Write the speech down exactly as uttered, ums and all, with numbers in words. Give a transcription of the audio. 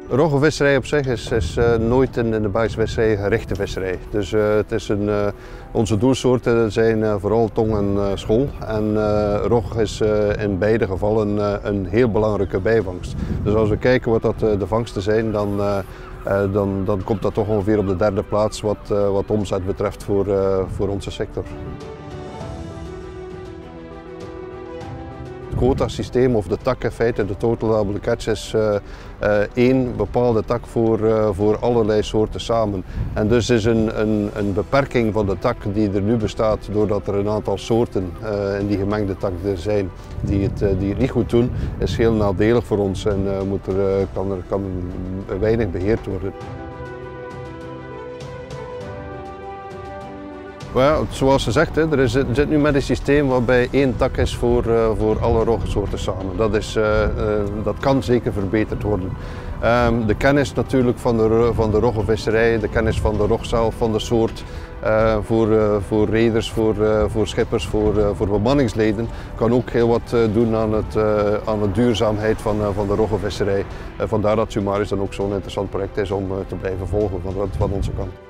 Roggenvisserij op zich is, is uh, nooit in, in de Belgische visserij gerichte visserij. Dus uh, het is een, uh, onze doelsoorten zijn uh, vooral tong en uh, school. En uh, rog is uh, in beide gevallen uh, een heel belangrijke bijvangst. Dus als we kijken wat dat, uh, de vangsten zijn, dan, uh, uh, dan, dan komt dat toch ongeveer op de derde plaats wat, uh, wat omzet betreft voor, uh, voor onze sector. Het quotasysteem of de tak in feite, de total allowable catch, is uh, uh, één bepaalde tak voor, uh, voor allerlei soorten samen. En dus is een, een, een beperking van de tak die er nu bestaat, doordat er een aantal soorten uh, in die gemengde tak er zijn die het, uh, die het niet goed doen, is heel nadelig voor ons en uh, moet er, uh, kan er kan weinig beheerd worden. Ja, zoals gezegd, hè, er, is, er zit nu met een systeem waarbij één tak is voor, uh, voor alle roggensoorten samen. Dat, is, uh, uh, dat kan zeker verbeterd worden. Um, de kennis natuurlijk van de, van de roggenvisserij, de kennis van de rog zelf, van de soort, uh, voor, uh, voor reders, voor, uh, voor schippers, voor, uh, voor bemanningsleden, kan ook heel wat uh, doen aan, het, uh, aan de duurzaamheid van, uh, van de roggenvisserij. Uh, vandaar dat Sumaris dan ook zo'n interessant project is om uh, te blijven volgen van, van onze kant.